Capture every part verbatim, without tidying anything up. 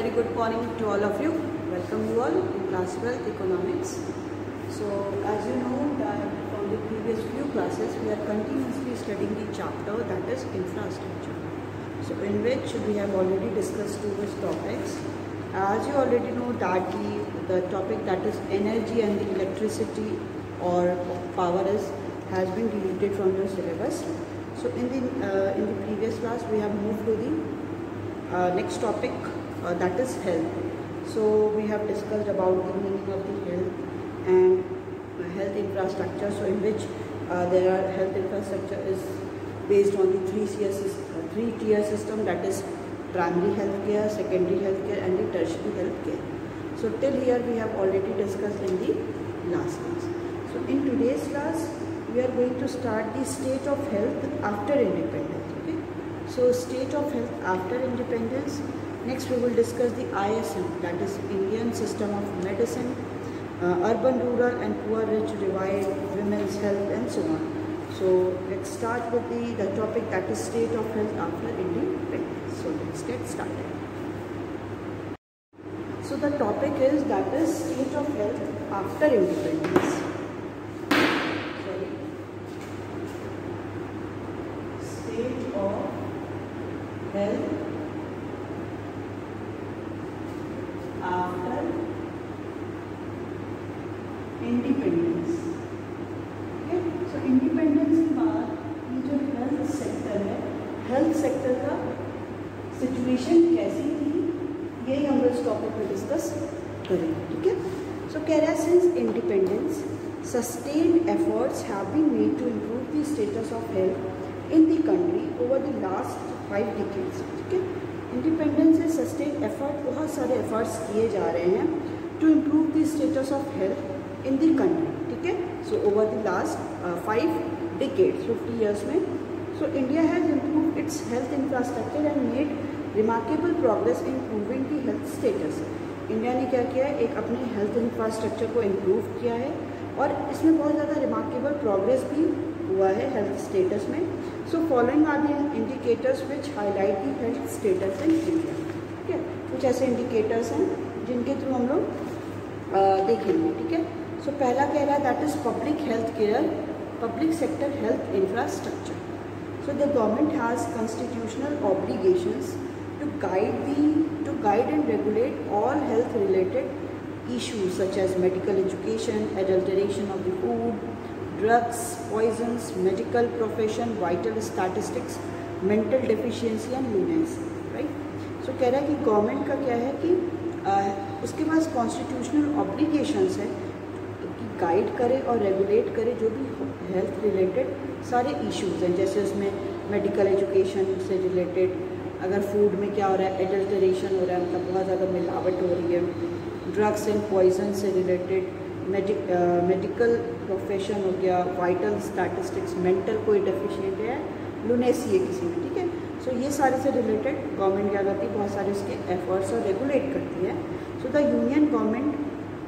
very good morning to all of you. Welcome you all in class twelve economics. So as you know that from the previous few classes we are continuously studying the chapter that is infrastructure. So in which we have already discussed two topics. As you already know that the, the topic that is energy and the electricity or power is has been deleted from your syllabus. So in the uh, in the previous class we have moved to the uh, next topic uh, that is health. So we have discussed about the meaning of the health and uh, health infrastructure. So in which uh, there are health infrastructure is based on the three tier uh, three tier system, that is primary healthcare, secondary healthcare, and the tertiary healthcare. So till here we have already discussed in the last class. So in today's class we are going to start the state of health after independence. Okay. So state of health after independence. Next we will discuss the I S M, that is Indian System of Medicine, uh, urban, rural, and poor, rich, divide, women's health, and so on. So let's start with the, the topic that is state of health after independence. So let's get started. So the topic is that is state of health after independence. Sorry. State of health after independence. Okay, so independence के बाद ये जो health sector है, health sector का situation कैसी थी, यही हम इस टॉपिक में डिस्कस करेंगे. ठीक है. सो कह रहा है since independence sustained efforts have been made to improve the status of health in the country over the last five decades. ठीक है. इंडिपेंडेंस से सस्टेन्ड एफर्ट, बहुत सारे एफर्ट्स किए जा रहे हैं to improve the status of health in the country. ठीक है. So over the last five decades, fifty years में, so India has improve its health infrastructure and made remarkable progress in improving the health status. India ने क्या किया है, एक अपने health infrastructure को इम्प्रूव किया है और इसमें बहुत ज़्यादा रिमार्केबल प्रोग्रेस भी हुआ है हेल्थ स्टेटस में. So following are the indicators which highlight the health status in India. ठीक है. कुछ ऐसे इंडिकेटर्स हैं जिनके थ्रू हम लोग देखेंगे. ठीक है. सो so, पहला कह रहा है that is public health care, public sector health infrastructure. So the government has constitutional obligations to guide the to guide and regulate all health related issues such as medical education, adulteration of the food, drugs, poisons, medical profession, vital statistics, mental deficiency and lunacy. Right. So कह रहा है कि government का क्या है कि आ, उसके पास कॉन्स्टिट्यूशनल ऑब्लिगेशंस है गाइड करे और रेगुलेट करे जो भी हेल्थ रिलेटेड सारे इश्यूज हैं. जैसे उसमें मेडिकल एजुकेशन से रिलेटेड, अगर फूड में क्या हो रहा है, एडल्टरेशन हो रहा है, मतलब बहुत ज़्यादा मिलावट हो रही है, ड्रग्स एंड पॉइजन से रिलेटेड, मेडिक मेडिकल प्रोफेशन हो गया, वाइटल स्टैटिस्टिक्स, मेंटल कोई डेफिशिएंट है, लुनेसी है किसी में. ठीक है. सो so, ये सारे से रिलेटेड गवर्नमेंट क्या करती है, बहुत सारे उसके एफर्ट्स और रेगुलेट करती है. So the union government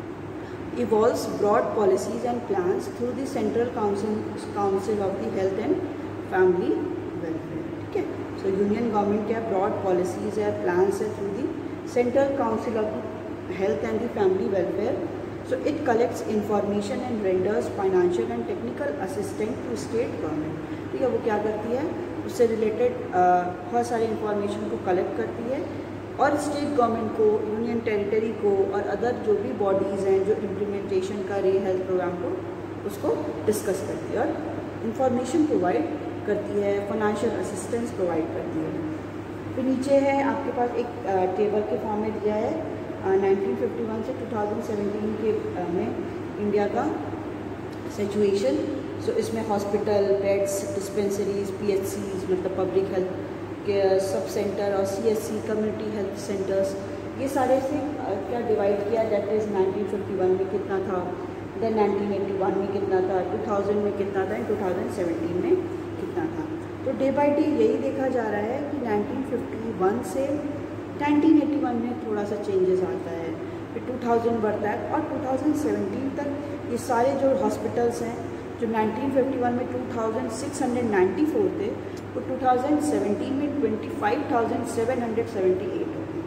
evolves broad policies and plans through the Central Council Council of the Health and Family Welfare. ठीक है. So Union Government क्या broad policies है, plans है through the Central Council of the Health and the Family Welfare. So it collects information and renders financial and technical assistance to state government. ठीक है. वो क्या करती है, उससे रिलेटेड बहुत सारी इंफॉर्मेशन को कलेक्ट करती है और स्टेट गवर्नमेंट को, यूनियन टेरिटरी को और अदर जो भी बॉडीज़ हैं जो इम्प्लीमेंटेशन कर रही है हेल्थ प्रोग्राम को, उसको डिस्कस करती है और इंफॉर्मेशन प्रोवाइड करती है, फाइनेंशियल असिस्टेंस प्रोवाइड करती है. फिर नीचे है आपके पास एक टेबल के फॉर्म में दिया है नाइनटीन फिफ्टी वन से टू थाउजेंड सेवेंटीन के uh, में इंडिया का सिचुएशन. सो इसमें hospital, beds, dispensaries, P H Cs मतलब पब्लिक हेल्थ के सब सेंटर और C S C community health centres, ये सारे से क्या डिवाइड किया. That is nineteen fifty one में कितना था, देन नाइनटीन एटी वन में कितना था, टू थाउजेंड में कितना था, टू थाउजेंड सेवेंटीन में कितना था. तो डे बाई डे यही देखा जा रहा है कि नाइनटीन फिफ्टी वन से नाइनटीन एटी वन में थोड़ा सा चेंजेस आता है, फिर टू थाउजेंड बढ़ता है और टू थाउजेंड सेवेंटीन तक ये सारे जो हॉस्पिटल्स हैं जो नाइनटीन फिफ्टी वन में two thousand six hundred ninety four थे, वो टू थाउजेंड सेवेंटीन में twenty five thousand seven hundred seventy eight हो गए.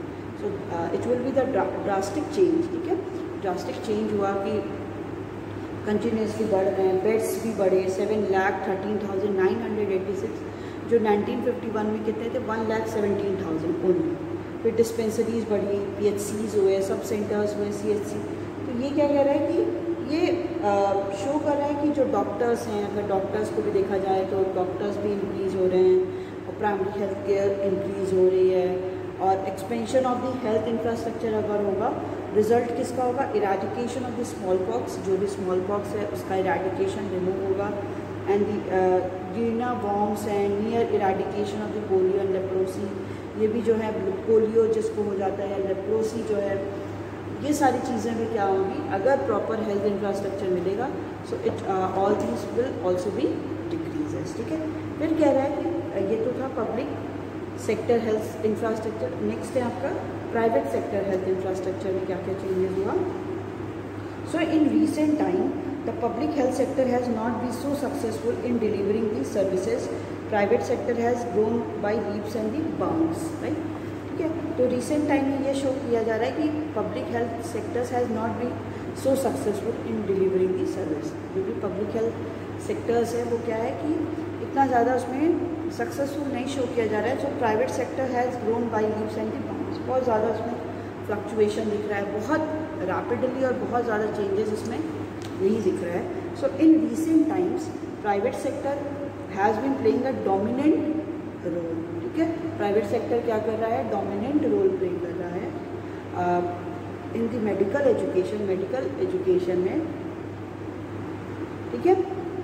So it will be the drastic change, ठीक है। ड्रास्टिक चेंज हुआ कि कंटिन्यूसली बढ़ रहे हैं, बेड्स भी बढ़े, seven lakh thirteen thousand nine hundred eighty six जो नाइनटीन फिफ्टी वन में कितने थे, one lakh seventeen thousand only. फिर डिस्पेंसरीज बढ़ी, पी एच सीज हुए, सब सेंटर्स हुए, सी एच सी। तो ये क्या कह रहा है कि ये शो कर रहा है कि जो डॉक्टर्स हैं, अगर डॉक्टर्स को भी देखा जाए तो डॉक्टर्स भी इंक्रीज़ हो रहे हैं और प्राइमरी हेल्थ केयर इंक्रीज़ हो रही है, और expansion of the health infrastructure अगर होगा, रिजल्ट किसका होगा, eradication of the small pox, जो भी स्मॉल पॉक्स है उसका इराडिकेशन रिमूव होगा, and guinea worms and near eradication of the polio and leprosy, ये भी जो है पोलियो जिसको हो जाता है, लेप्रोसी जो है, ये सारी चीज़ें भी क्या होंगी अगर प्रॉपर हेल्थ इंफ्रास्ट्रक्चर मिलेगा। So it all these will also be decreases, ठीक है। फिर कह रहा है कि ये तो था public sector health infrastructure. Next है आपका प्राइवेट सेक्टर हेल्थ इंफ्रास्ट्रक्चर में क्या क्या चेंजेस हुआ। So in recent time the public health sector has not be so successful in delivering the services, private sector has grown by leaps and the bounds, right, ठीक है। तो recent time में ये show किया जा रहा है कि public health sectors has not be so successful in delivering the service. जो भी पब्लिक हेल्थ सेक्टर्स है वो क्या है कि इतना ज़्यादा उसमें सक्सेसफुल नहीं शो किया जा रहा है। So private sector has grown by leaps and the bounds, बहुत ज़्यादा उसमें फ्लक्चुएशन दिख रहा है, बहुत रैपिडली और बहुत ज़्यादा चेंजेस इसमें नहीं दिख रहा है। So in recent times private sector has been playing a dominant role, ठीक है। प्राइवेट सेक्टर क्या कर रहा है, डोमिनेंट रोल प्ले कर रहा है in the medical education, medical education में, ठीक है,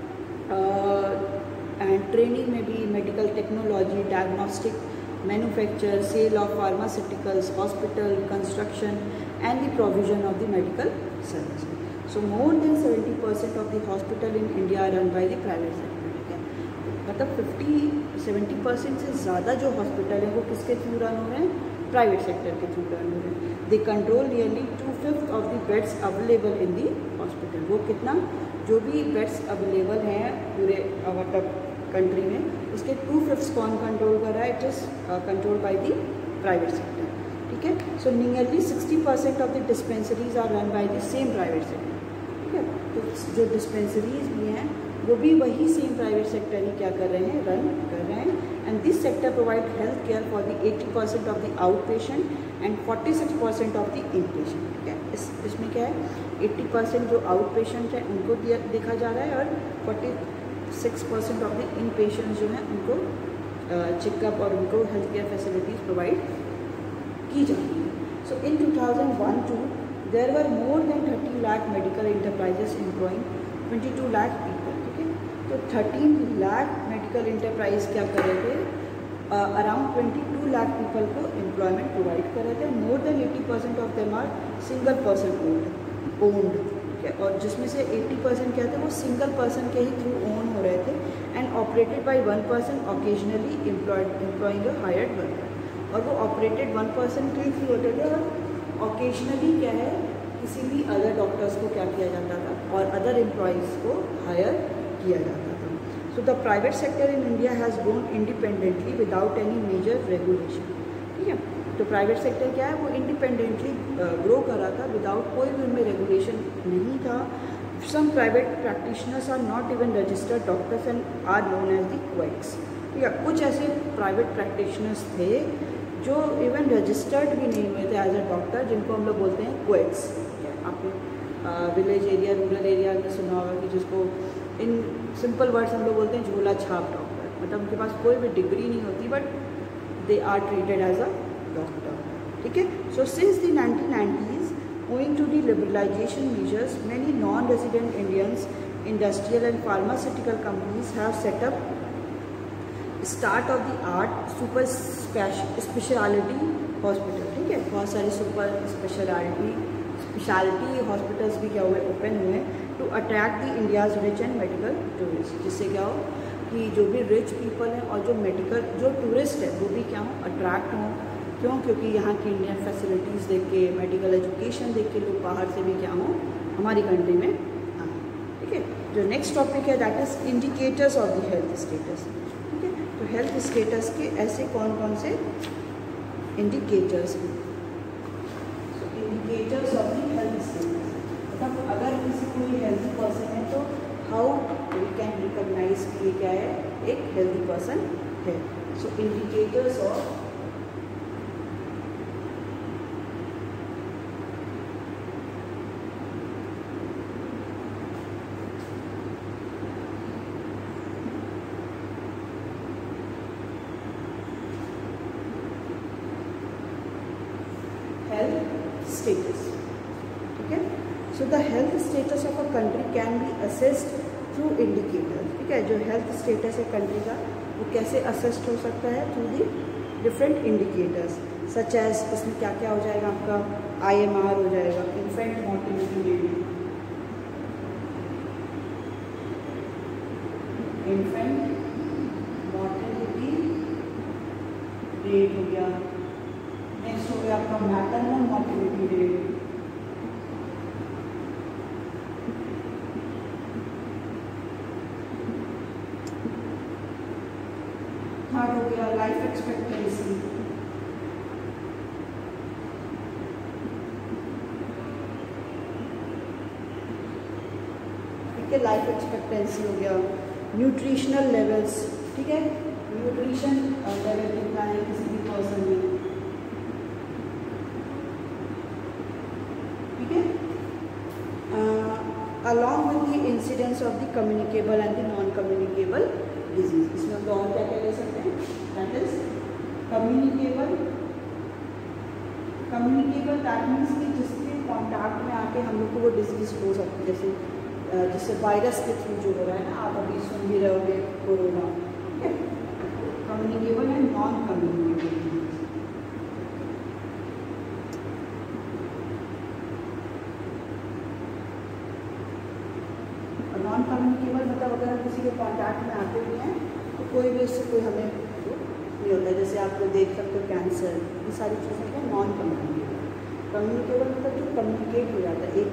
एंड ट्रेनिंग में भी, medical technology, diagnostic, manufacture, sale of pharmaceuticals, hospital, construction and the provision of the medical service. So more than seventy percent of the hospital in India run by the private sector, ठीक है। मतलब fifty seventy percent से ज़्यादा जो hospital हैं वो किसके through run हो रहे हैं, प्राइवेट सेक्टर के थ्रू रन हो रहे हैं। They control nearly two fifth of the beds available in the hospital. वो कितना, जो भी बेड्स अवेलेबल हैं पूरे मतलब कंट्री में, उसके टू फिफ्थ कौन कंट्रोल कर रहा है, it is control by the private sector, ठीक है। So nearly sixty percent of the dispensaries are run by the same private sector, ठीक है। तो जो डिस्पेंसरीज भी हैं वो भी वही सेम प्राइवेट सेक्टर ही क्या कर रहे हैं, रन कर रहे हैं। And this sector provide health care for the eighty percent of the out patient and forty six percent of the in patient, ठीक है। इस इसमें क्या है, एट्टी परसेंट जो आउट पेशेंट है उनको दिया देखा जा रहा है, और forty six percent of the in patient जो हैं उनको चेकअप और उनको हेल्थ केयर फैसिलिटीज़ प्रोवाइड की जाती है। So in two thousand one two there were more than thirty lakh medical enterprises employing twenty two lakh people, ठीक है। तो थर्टीन लाख मेडिकल इंटरप्राइज क्या कर रहे थे, around twenty two lakh people को एम्प्लॉयमेंट प्रोवाइड कर रहे थे। More than eighty percent of them are single person owned owned ठीक है, और जिसमें से एटी परसेंट क्या थे वो सिंगल पर्सन के ही थ्रू ओन हो रहे थे, and operated by one person occasionally employed employing a hired worker. और वो ऑपरेटेड वन पर्सन के थ्रू होते थे, और ऑकेजनली क्या है किसी भी अदर डॉक्टर्स को क्या किया जाता था और अदर एम्प्लॉयज़ को हायर किया जाता था। So the private sector in India has grown independently without any major regulation, ठीक है। तो प्राइवेट सेक्टर क्या है, वो इंडिपेंडेंटली ग्रो कर रहा था विदाउट कोई भी उनमें रेगुलेशन नहीं था। Some private practitioners are not even registered doctors and are known as the quacks, ठीक है। कुछ ऐसे प्राइवेट प्रैक्टिशनर्स थे जो इवन रजिस्टर्ड भी नहीं हुए थे एज अ डॉक्टर, जिनको हम लोग बोलते हैं क्वेक्स, ठीक है। आपने विलेज एरिया, रूरल एरिया में सुना होगा कि जिसको इन सिंपल वर्ड्स हम लोग बोलते हैं झोला छाप डॉक्टर, मतलब उनके पास कोई भी डिग्री नहीं होती but they are treated as a doctor, ठीक है। So since the nineteen nineties owing to the liberalization measures, many non-resident Indians, industrial and pharmaceutical companies have set up start of the art super speciality hospital, ठीक है। बहुत सारी super speciality speciality hospitals भी क्या हुए, open हुए to attract the India's rich and medical tourist, जिससे क्या हो कि जो भी रिच पीपल हैं और जो मेडिकल जो टूरिस्ट है वो भी क्या हो, अट्रैक्ट हों। क्यों? क्योंकि यहाँ की इंडियन फैसिलिटीज़ देख के, मेडिकल एजुकेशन देख के लोग बाहर से भी क्या हों हमारी कंट्री में आए, ठीक है। जो नेक्स्ट टॉपिक है that is indicators of the health status, ठीक है। तो हेल्थ स्टेटस के ऐसे कौन कौन से इंडिकेटर्स हैं, indicators of the health status, मतलब अगर किसी कोई हेल्थी पर्सन है तो हाउ वी कैन रिकॉग्नाइज कि ये क्या है, एक हेल्थी पर्सन है. So indicators of health status. Okay, so the health status of a country can be assessed through indicators. ठीक है, जो health status है country का वो कैसे assessed हो सकता है, through the different indicators such as इसमें क्या क्या हो जाएगा, आपका I M R हो जाएगा, infant mortality rate, infant mortality rate हो गया. नेक्स्ट हो गया आपका मैटरनल मॉर्टिलिटी रेट, थर्ड हो गया लाइफ एक्सपेक्टेंसी, ठीक है, लाइफ एक्सपेक्टेंसी हो गया. न्यूट्रिशनल लेवल्स, ठीक है, न्यूट्रिशन लेवल कितना है किसी भी पर्सन में, along with the incidence of the communicable and the non-communicable disease. इसमें हम और क्या क्या ले सकते हैं, that is communicable, communicable that means कि जिसके कॉन्टैक्ट में आके हम लोग को वो डिजीज हो सकती है, जैसे जिससे वायरस के थ्रू जो हो रहा है ना, आप अभी सुन भी रहोगे कोरोना, ठीक है, communicable and non communicable disease. Non communicable मतलब अगर हम किसी के कॉन्टैक्ट में आते हुए हैं तो कोई भी इससे कोई हमें नहीं होता है, जैसे आप लोग देख सकते हो कैंसर, ये सारी चीज़ें क्या नॉन कम्युनिकेबल. कम्युनिकेबल मतलब जो कम्युनिकेट हो जाता है, एक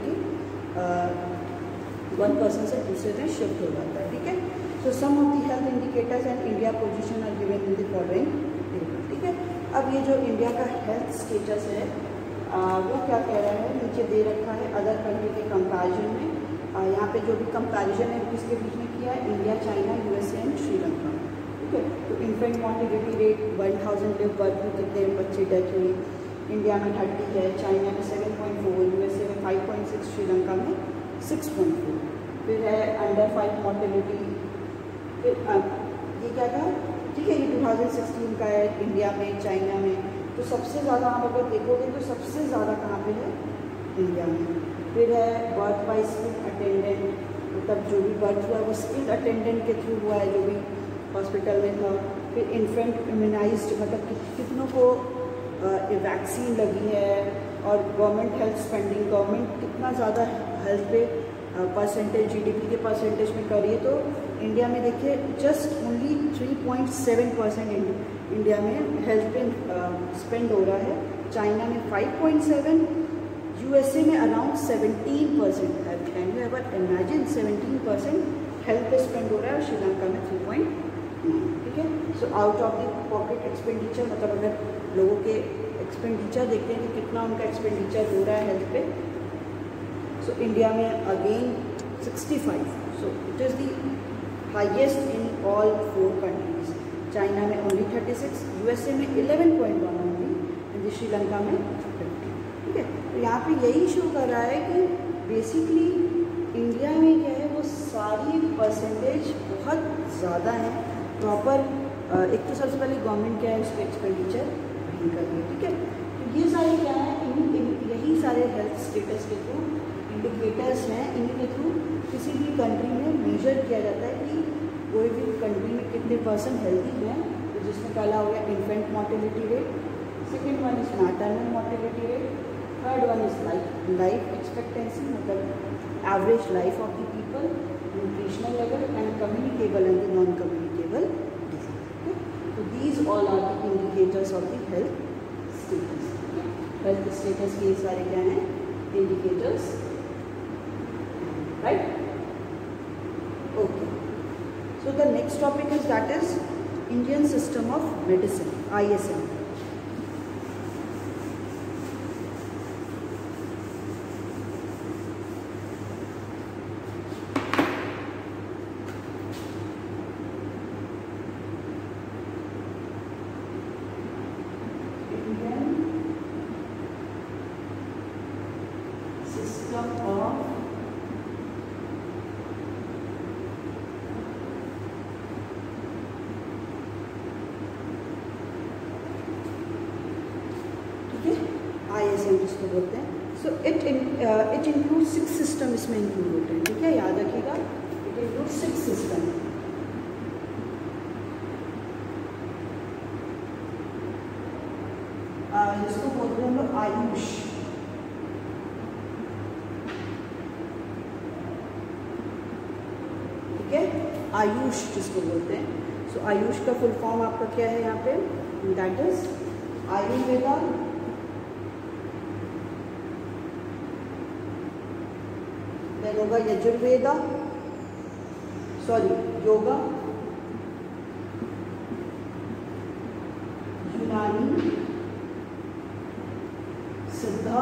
के वन पर्सन से दूसरे में शिफ्ट हो जाता है. ठीक है, so some of the health indicators and India position are given in the following table. ठीक है, अब ये जो इंडिया का हेल्थ स्टेटस है आ, वो क्या कह रहा है, नीचे दे रखा है अदर कंट्री के कंपैरिजन में. यहाँ पे जो भी कंपैरिजन है किसके बीच में किया है, India, China, USA and Sri Lanka. ठीक है, तो infant mortality rate one thousand live birth में कितने बच्चे डेथ हुई, इंडिया में थर्टी है, चाइना में सेवन पॉइंट फोर, यूएसए में फाइव पॉइंट सिक्स, श्रीलंका में सिक्स पॉइंट फोर. फिर है अंडर फाइव मॉर्टिलिटी. फिर ये क्या था, ठीक है, ये टू थाउजेंड सिक्सटीन का है इंडिया में, चाइना में. तो सबसे ज़्यादा आप अगर देखोगे तो सबसे ज़्यादा कहाँ पे है, इंडिया में. फिर है बर्थ बाई स्किल अटेंडेंट, मतलब जो भी बर्थ हुआ वो स्किल अटेंडेंट के थ्रू हुआ है जो भी हॉस्पिटल में था. फिर इन्फेंट इम्यूनाइज्ड, मतलब कि, कितनों को वैक्सीन लगी है, और गवर्नमेंट हेल्थ स्पेंडिंग, गवर्नमेंट कितना ज़्यादा हेल्थ पे परसेंटेज जीडीपी के परसेंटेज में कर रही है. तो इंडिया में देखिए just only three point seven percent India में हेल्थ पे स्पेंड हो रहा है, चाइना में फाइव पॉइंट सेवन, यूएसए में अराउंड सेवनटीन परसेंट है. Can you ever imagine, seventeen percent health पे स्पेंड हो रहा है, और श्रीलंका में थ्री पॉइंट नाइन. ठीक है, so out of the pocket expenditure, मतलब अगर लोगों के एक्सपेंडिचर देखते हैं कि कितना उनका एक्सपेंडिचर हो रहा है हेल्थ पे, सो इंडिया में again sixty five. So it is the highest in all four countries. China में ओनली थर्टी सिक्स, यूएसए में eleven point one only, and Sri Lanka में फिफ्टी. ठीक है, तो यहाँ पे यही शो कर रहा है कि बेसिकली इंडिया में क्या है, वो सारी परसेंटेज बहुत ज़्यादा है प्रॉपर. एक तो सबसे पहले गवर्नमेंट क्या है, उसके एक्सपेंडिचर नहीं कर रही है. ठीक है, तो ये सारे क्या है, इन्हीं यही सारे हेल्थ स्टेटस के थ्रू इंडिकेटर्स हैं, इन्हीं के थ्रू किसी भी कंट्री में मेजर किया जाता है कि कोई भी कंट्री में कितने परसेंट हेल्दी हैं. तो जिसमें पहला हो गया infant mortality rate, second one is maternal mortality rate, third one is life life expectancy, मतलब average life of the people, nutritional level and communicable and non communicable disease. तो these all are the indicators of the health status. Health status के सारे क्या हैं, indicators, right. Okay, so the next topic is that is Indian system of medicine, I S M. System of I S M जिसको बोलते हैं. So it it include six system इसमें include होते हैं. ठीक है, याद रखिएगा, इट इंक्लूड सिक्स सिस्टम. जिसको बोलते हैं हम लोग आयुष. ठीक है, आयुष जिसको बोलते हैं. सो so, आयुष का फुल फॉर्म आपका क्या है यहाँ पे? दैट इज आयुर्वेदा, देन होगा Yajurveda, sorry yoga, Unani, Siddha,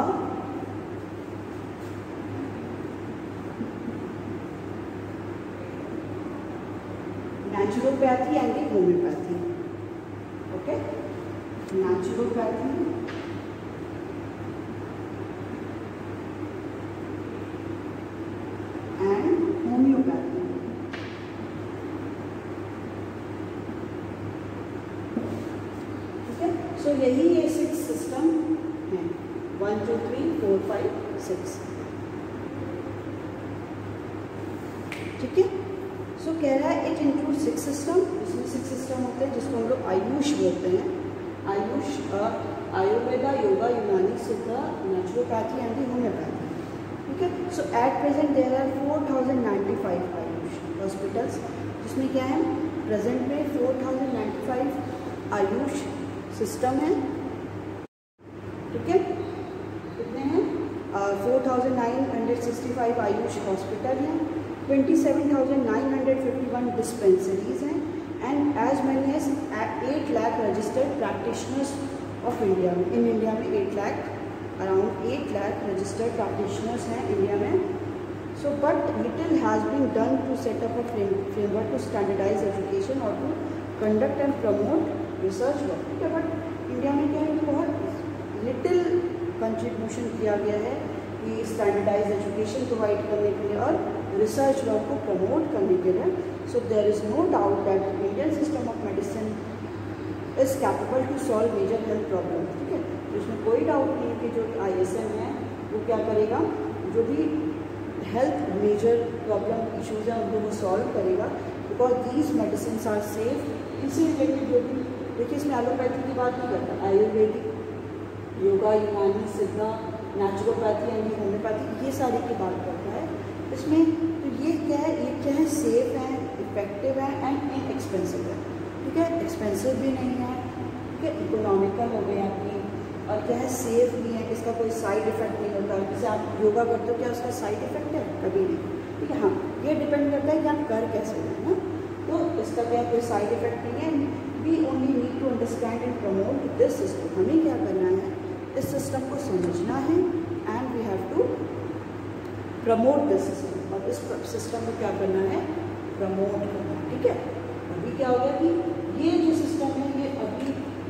naturopathy and homeopathy. Okay, naturopathy and homeopathy. ठीक है, सो यही ये सिक्स सिस्टम है. One two three four five six. ठीक है, सो so, कह रहा है इट इंक्लूड सिक्स सिस्टम. इसमें सिक्स सिस्टम होते हैं जिसको हम लोग आयुष बोलते हैं. Ayush Ayurveda, yoga, Unani, Siddha, naturopathy and homeopathy. ठीक है, so at present there are four thousand ninety five AYUSH hospitals, जिसमें क्या है प्रेजेंट में four thousand ninety five AYUSH system है. ठीक है, कितने हैं? Four thousand nine hundred sixty five AYUSH hospital हैं, twenty seven thousand nine hundred fifty one dispensaries हैं, and as many as eight lakh registered practitioners of India में. इन इंडिया में eight lakh around eight lakh registered practitioners हैं India में. So but little has been done to set up a framework to standardize education और to conduct and promote research work. ठीक है, but India में क्या है कि बहुत लिटिल कंट्रीब्यूशन किया गया है कि स्टैंडर्डाइज एजुकेशन प्रोवाइड करने के लिए और रिसर्च वर्क को प्रमोट करने के लिए. So there is no doubt that Indian system of medicine is capable to solve major health problem. ठीक है, तो इसमें कोई डाउट नहीं है कि जो आई एस एम है वो क्या करेगा, जो भी हेल्थ मेजर प्रॉब्लम इशूज़ हैं उनको वो सॉल्व करेगा, because these medicine are safe. इसी रिलेटेड जो भी देखिए इसमें एलोपैथी की बात नहीं करता, Ayurvedic, yoga, Unani, Siddha, naturopathy and homeopathy, ये सारी की बात करता है इसमें. तो ये क्या है, ये क्या है, सेफ है, इफेक्टिव है एंड इनएक्सपेंसिव है. ठीक है, एक्सपेंसिव भी नहीं है. ठीक है, इकोनॉमिकल हो गई आपकी, और क्या है, सेफ भी है, इसका कोई साइड इफेक्ट नहीं होता. जैसे आप योगा करते हो, क्या उसका साइड इफेक्ट है? कभी नहीं. ठीक है, हाँ, ये डिपेंड करता है कि आप कर कैसे हैं ना. तो इसका क्या कोई साइड इफेक्ट नहीं है. We only need to understand and promote this system. हमें क्या करना है, इस सिस्टम को समझना है and we have to promote this system. और इस सिस्टम को क्या करना है, प्रमोट करना है. ठीक है, अभी क्या हो गया कि ये जो सिस्टम है ये अभी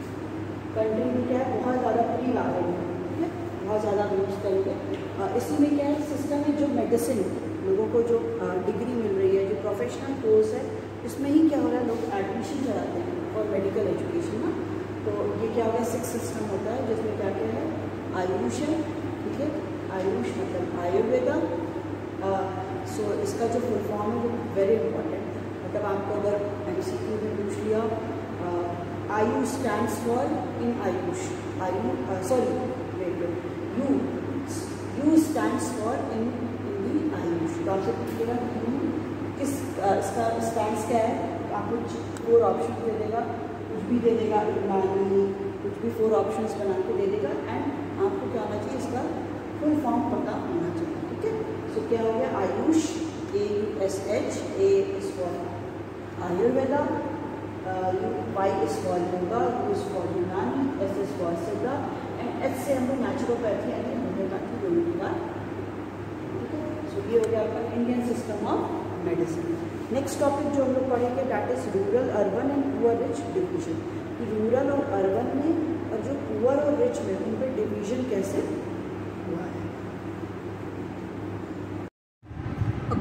कंट्री में क्या है बहुत ज़्यादा फ्री ला रही है. ठीक है, बहुत ज़्यादा यूज़ करेंगे. इसी में क्या है सिस्टम है, जो मेडिसिन लोगों को जो डिग्री मिल रही है, जो प्रोफेशनल कोर्स है, इसमें ही क्या हो रहा है, लोग एडमिशन कराते हैं और मेडिकल एजुकेशन ना. तो ये क्या हो गया, सिक्स सिस्टम होता है जिसमें क्या क्या है, आयुष है. ठीक है, आयुष मतलब आयुर्वेदा. सो so, इसका जो फुल फॉर्म है वो वेरी इंपॉर्टेंट. मतलब आपको अगर एम सी क्यू में पूछ लिया, आयु स्टैंड्स फॉर इन आयुष, आयु sorry wait wait you you stands for in in the AYUSH. तो आपसे पूछेगा यू किस uh, इसका स्टैंड्स क्या है, तो आपको फोर ऑप्शन दे देगा, कुछ भी दे देगा, यूनानी, कुछ भी फोर ऑप्शंस बना के दे देगा. एंड आपको क्या होना चाहिए, इसका फुल फॉर्म पता होना चाहिए. ठीक है, सो so, क्या हो गया, AYUSH, A U S H, A is for Ayurveda, Y is for yoga, U is for Unani, S is for Siddha, and H से हम लोग नेचुरोपैथी एंड होम्योपैथी दोनों की बात. ठीक है, सो ये हो गया आपका Indian system of medicine. Next topic जो हम लोग पढ़ेंगे that is rural, urban and poor rich division. Rural और अर्बन में और जो पुअर और रिच में उन पर डिवीजन कैसे हुआ है.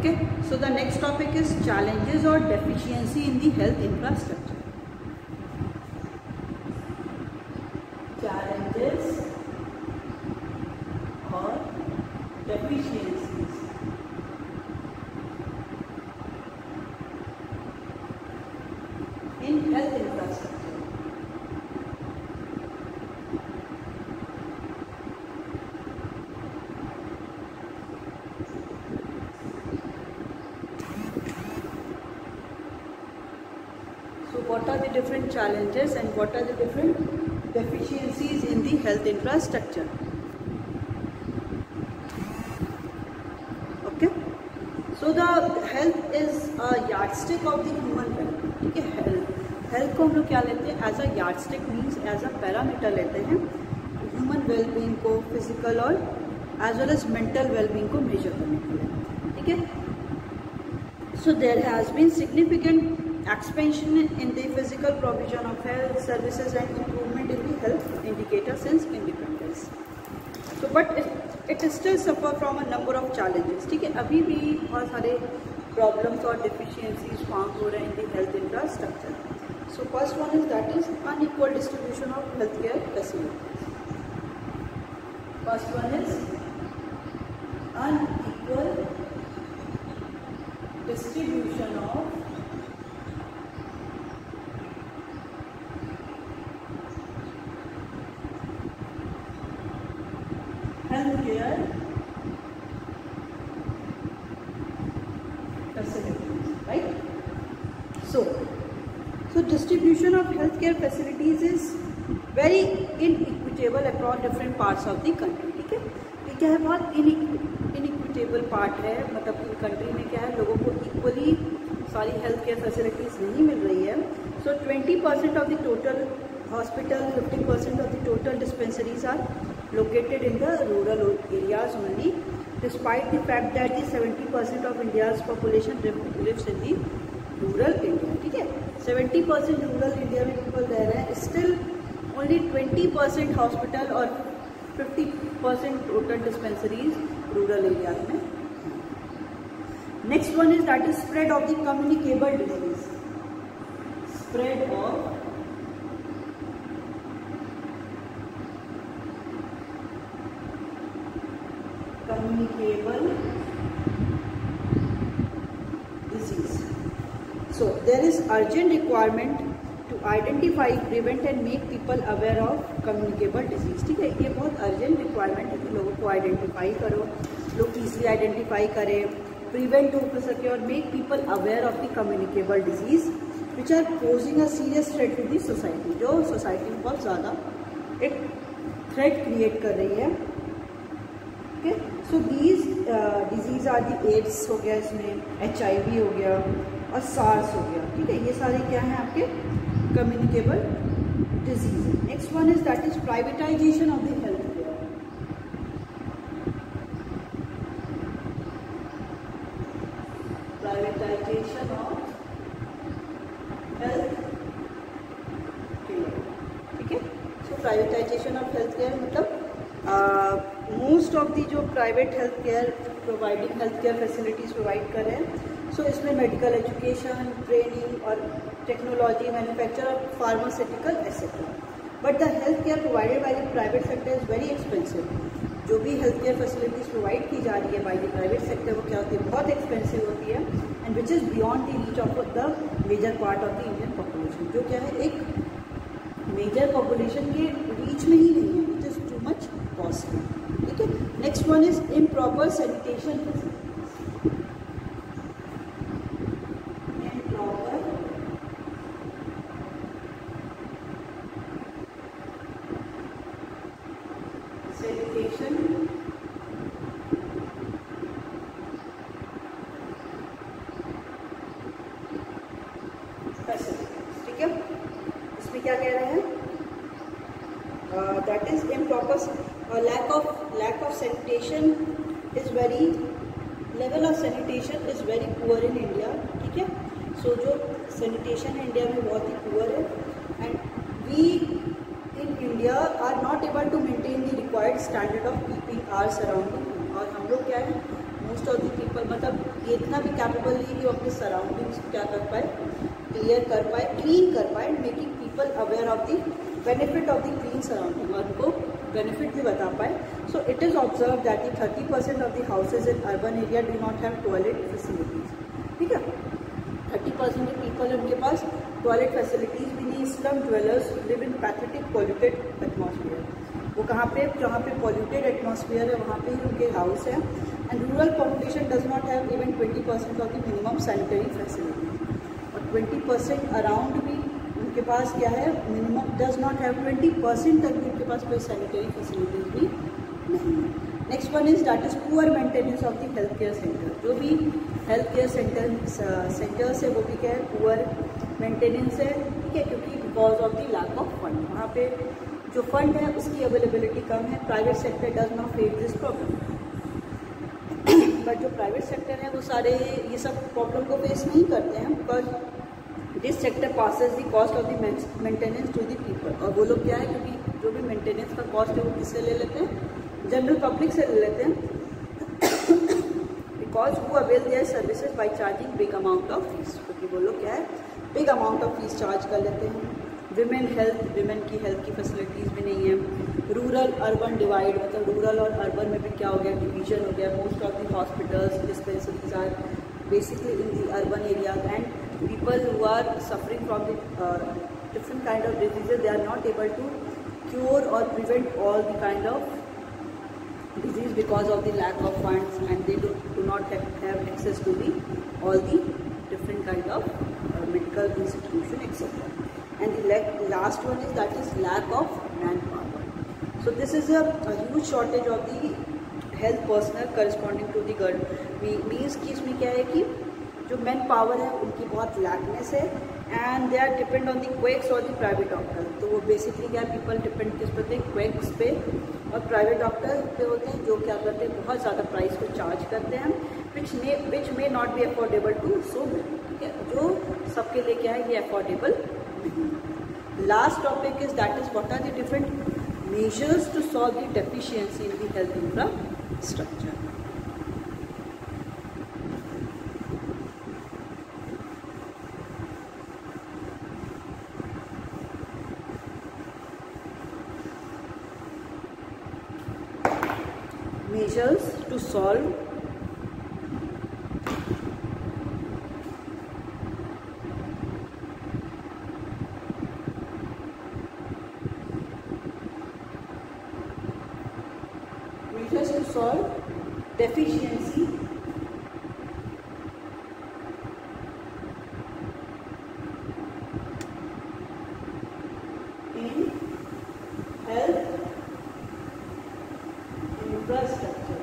Okay, so the next topic is challenges or deficiency in the health infrastructure. Challenges or deficiencies in health infrastructure. So what are the different challenges and what are the different deficiencies in the health infrastructure? Okay, so the health is a yardstick of the human health. ठीक है, health health को हम लोग क्या लेते हैं? As a yardstick means as a parameter लेते हैं ह्यूमन वेलबींग को, फिजिकल और as well as mental wellbeing को मेजर करने के लिए. ठीक है, so there has been significant expansion in the physical provision of health services and improvement in the health indicator since independence. So but it, it still suffer from a number of challenges. ठीक है, अभी भी बहुत सारे problems और deficiencies found हो रहे हैं in the health infrastructure. So first one is that is unequal distribution of healthcare facilities. First one is unequal distribution of healthcare facilities, right? So, so distribution of healthcare facilities is very inequitable across different parts of the country. ठीक है, ये क्या है? बहुत inequitable part है, मतलब कि country में क्या है, लोगों को equally सारी health care facilities नहीं मिल रही है. So twenty percent of the total hospital, fifty percent of the total dispensaries are located in the rural areas only, despite the fact that the seventy percent of India's population lives in the rural India. ठीक है, seventy percent rural India में people रह रहे हैं, still only twenty percent hospital और fifty percent total dispensaries rural areas में. Next one is that is spread of the communicable disease. Spread of communicable disease. So there is urgent requirement to identify, prevent and make people aware of communicable disease. ठीक है, ये बहुत urgent requirement है कि लोगों को identify करो, लोग easily identify करें, prevent हो सके और make people aware of the communicable disease which are posing a serious threat to the society, जो society में बहुत ज़्यादा एक threat create कर रही है. Okay, so these uh, disease are the AIDS हो गया, इसमें H I V हो गया और SARS हो गया. ठीक है, ये सारे क्या हैं आपके communicable disease. Next one is that is privatization of the health care. Privatization of health care. ठीक है, so privatization of health care मतलब मोस्ट ऑफ दी जो private health care providing health care facilities provide कर रहे हैं. सो इसमें medical education, training और टेक्नोलॉजी, मैन्युफैक्चर और pharmaceutical etcetera. But the health care provided by the private sector is very expensive. जो भी हेल्थ केयर फैसिलिटीज़ प्रोवाइड की जा रही है बाय द प्राइवेट सेक्टर वो क्या होती है? बहुत एक्सपेंसिव होती है and which is beyond the reach of the major part of the Indian population. जो क्या है, एक मेजर पॉपुलेशन के रीच में ही नहीं है, which is too much costly. ठीक है, next one is improper sanitation facilities. Improper sanitation facilities. ठीक है, इसमें क्या कह रहे हैं? That is improper lack of lack of sanitation is very level of sanitation is very poor in India. ठीक है, सो जो sanitation है इंडिया में बहुत ही poor है and we in India are not able to maintain the required standard of keeping our surrounding. और हम लोग क्या है, मोस्ट ऑफ द पीपल, मतलब ये इतना भी कैपेबल नहीं कि वो अपने सराउंडिंग्स को क्या कर पाए, क्लियर कर पाए, क्लीन कर पाए, making people aware of the benefit of the clean surrounding, और उनको बेनिफिट भी बता पाए. So it is observe that the thirty percent of the houses in urban area do not have toilet facilities. ठीक है, thirty percent के people उनके पास toilet facilities भी नहीं. Slum dwellers live in pathetic polluted atmosphere. वो कहाँ पे, जहाँ पे पॉल्यूटेड एटमॉस्फेयर है वहाँ पे ही उनके हाउस है. And rural population does not have even twenty percent of the minimum sanitary facilities. और ट्वेंटी परसेंट अराउंड भी उनके पास क्या है, minimum does not have twenty percent तक भी उनके पास कोई सैनिटरी फैसिलिटीज भी नहीं है. Next one is that is poor maintenance of the health care center. जो भी हेल्थ केयर सेंटर सेंटर्स है वो भी क्या है, पुअर मेंटेनेंस है. ठीक है, क्योंकि because of the lack of fund, वहाँ पे जो फंड है उसकी अवेलेबिलिटी कम है. Private sector does not face this problem, but जो प्राइवेट सेक्टर है वो सारे ये सब प्रॉब्लम को फेस नहीं करते हैं, because this sector passes the cost of the maintenance to the people. और वो लोग क्या है, क्योंकि जो भी मेंटेनेंस का कॉस्ट है वो किससे ले लेते हैं, जनरल पब्लिक से ले लेते हैं, बिकॉज वो avail their services by charging big amount of fees. क्योंकि वो लोग क्या है, big amount of fees charge कर लेते हैं. विमेन हेल्थ, विमेन की हेल्थ की फैसिलिटीज़ भी नहीं है. रूरल अर्बन डिवाइड, मतलब रूरल और अर्बन में भी क्या हो गया, डिवीजन हो गया. Most of the hospitals, dispensaries are basically in the urban area, and people who are suffering from the different kind of diseases, they are not able to cure और prevent all the kind of disease because of the lack of funds, and they do, do not have, have access to the all the different kind of uh, medical institution et cetera. And the last one is that is lack of manpower. So this is a, a huge shortage of the health personnel corresponding to the girl. means कि इसमें क्या है कि जो man power है उनकी बहुत lackness है, and they are depend on the quacks और द प्राइवेट डॉक्टर. तो वो बेसिकली क्या पीपल डिपेंड किस पे थे, क्वेक्स पे और प्राइवेट डॉक्टर पे होते हैं, जो क्या करते हैं, बहुत ज़्यादा प्राइस को चार्ज करते हैं, which may which may not be affordable to so many. ठीक है, जो सबके लिए क्या है, ये अफोर्डेबल नहीं. Last topic is that is what are the different measures to solve the deficiency in the health infrastructure. Measures to solve measures to solve deficiency in health infrastructure.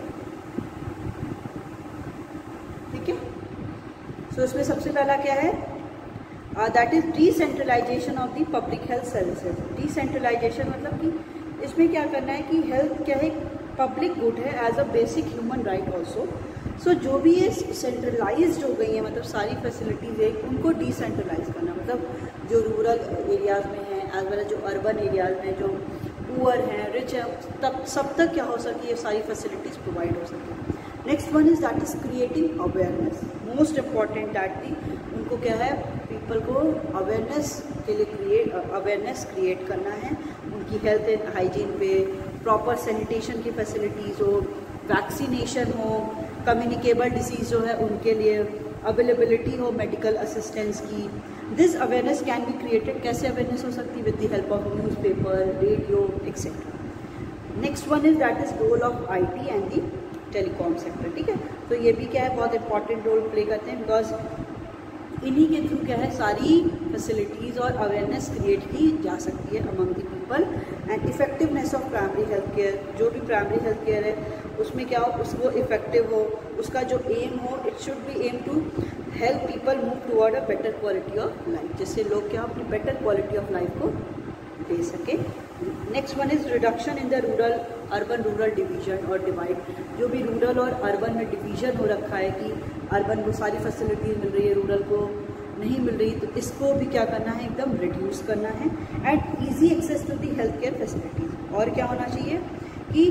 ठीक है, सो इसमें सबसे पहला क्या है, that is decentralization of the public health services. Decentralization मतलब कि इसमें क्या करना है कि हेल्थ क्या है, पब्लिक गुड है as a basic human right also. So जो भी ये सेंट्रलाइज्ड हो गई है, मतलब सारी फैसिलिटीज है, उनको डिसेंट्रलाइज करना, मतलब जो रूरल एरियाज में है एज वेल एज जो अर्बन एरियाज में जो पुअर हैं, रिच है, तब सब तक क्या हो सके, ये सारी फैसिलिटीज़ प्रोवाइड हो सके. Next one is that is creating awareness. Most important that थी, उनको क्या है, पीपल को अवेयरनेस के लिए क्रिएट अवेयरनेस क्रिएट करना है. उनकी हेल्थ एंड हाइजीन पे प्रॉपर सैनिटेशन की फैसिलिटीज़ हो, वैक्सीनेशन हो, कम्युनिकेबल डिसीज़ जो है उनके लिए अवेलेबिलिटी हो मेडिकल असिस्टेंस की. This awareness can be created. कैसे अवेयरनेस हो सकती है, with the help of newspaper, radio etcetera. Next one is that is role of IT and the telecom sector. ठीक है, तो ये भी क्या है, बहुत इंपॉर्टेंट रोल प्ले करते हैं, बिकॉज इन्हीं के थ्रू क्या है, सारी फैसिलिटीज़ और अवेयरनेस क्रिएट की जा सकती है among the people. And effectiveness of primary health care, जो भी प्राइमरी हेल्थ केयर है उसमें क्या हो, उसको इफेक्टिव हो, उसका जो एम हो, it should be aim to help people move toward a better quality of life, जिससे लोग क्या अपनी बेटर क्वालिटी ऑफ लाइफ को दे सके. Next one is reduction in the rural urban rural division और डिवाइड. जो भी रूरल और अर्बन में डिवीजन हो रखा है कि अर्बन को सारी फैसिलिटीज मिल रही है, रूरल को नहीं मिल रही, तो इसको भी क्या करना है, एकदम रिड्यूस करना है. And easy access to the health care facilities. और क्या होना चाहिए कि जो भी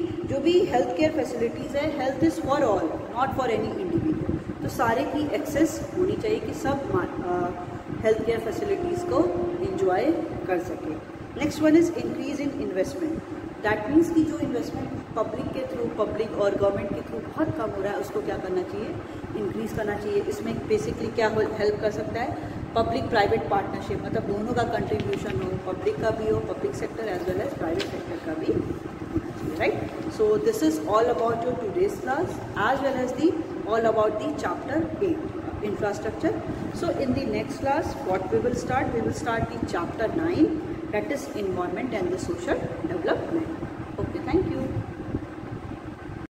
भी हेल्थ केयर फैसिलिटीज़ है, health is for all, not for any individual, तो सारे की एक्सेस होनी चाहिए कि सब हेल्थ केयर फैसिलिटीज़ को इंजॉय कर सके। Next one is increase in investment, that means कि जो इन्वेस्टमेंट पब्लिक के थ्रू, पब्लिक और गवर्नमेंट के थ्रू बहुत कम हो रहा है, उसको क्या करना चाहिए, इंक्रीज़ करना चाहिए। इसमें बेसिकली क्या हेल्प कर सकता है, पब्लिक प्राइवेट पार्टनरशिप, मतलब दोनों का कंट्रीब्यूशन हो, पब्लिक का भी हो, public sector as well as private sector का भी होना चाहिए, right. So this is all about your today's class as well as the all about the chapter eight infrastructure. So in the next class what we will start, we will start the chapter nine, that is environment and the social development. Okay, thank you.